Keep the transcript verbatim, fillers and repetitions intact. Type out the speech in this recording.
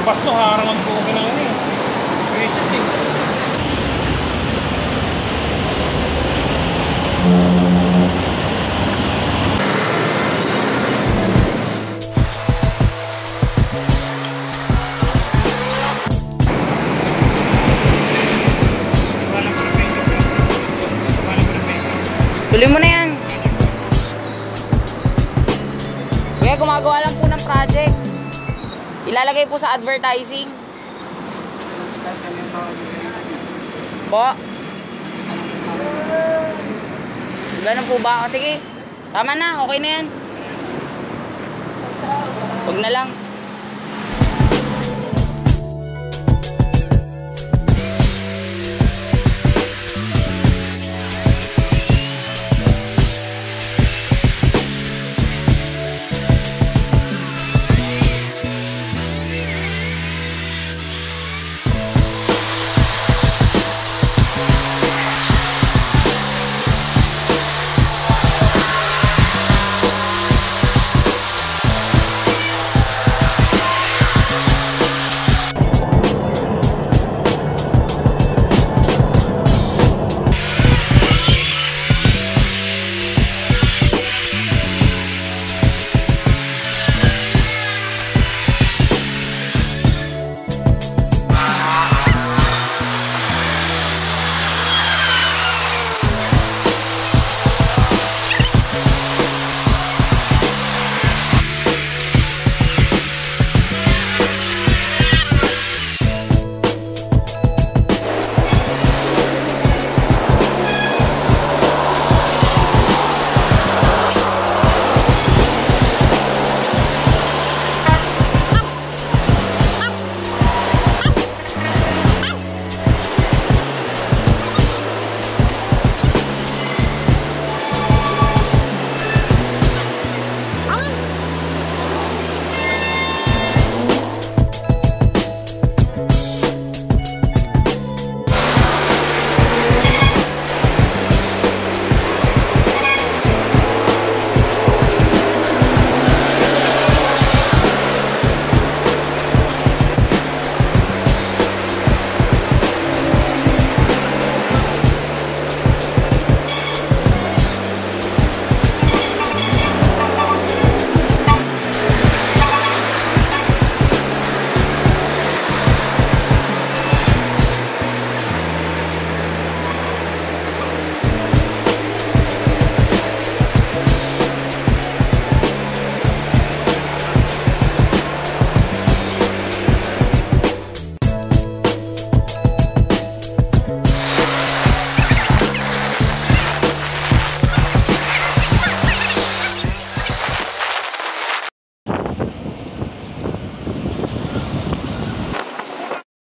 Basto, harangan po ko na yun eh. Reset eh. Tuloy mo na yan. Kaya gumagawa lang po ng project. Ilalagay po sa advertising. Po. Ganun po ba? O sige. Tama na. Okay na yan. Huwag na lang.